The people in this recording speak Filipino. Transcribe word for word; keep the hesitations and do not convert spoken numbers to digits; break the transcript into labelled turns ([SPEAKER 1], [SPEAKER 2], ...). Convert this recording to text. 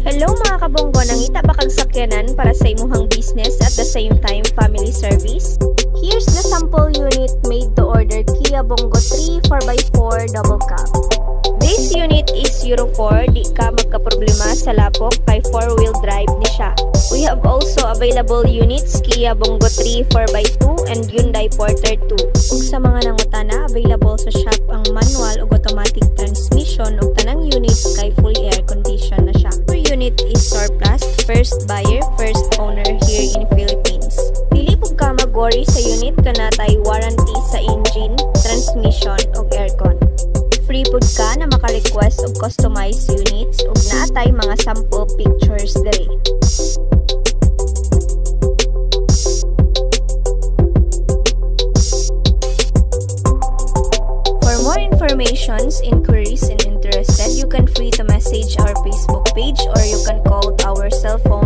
[SPEAKER 1] Hello mga kabonggo, nangita ba kag sakyanan para sa imuhang business at the same time family service? Here's the sample unit made to order Kia Bongo three four by four double cab. Base unit is Euro four, di ka magkaproblema sa lapok kay four-wheel drive ni siya. We have also available units Kia Bongo three four by two and Hyundai Porter two. Ug sa mga nangutana, available sa shop ang manual ug automatic transmission ug tanang units kay fully air condition na siya. Per unit is surplus, first buyer, first owner here in Philippines. Dili pug ka mag-worry sa unit kanatay warranty sa engine, transmission ug aircon. Free pud ka na maka-request og customized units ug naatay mga sample pictures diri. For more informations, inquiries, and interested, you can free to message our Facebook page or you can call our cell phone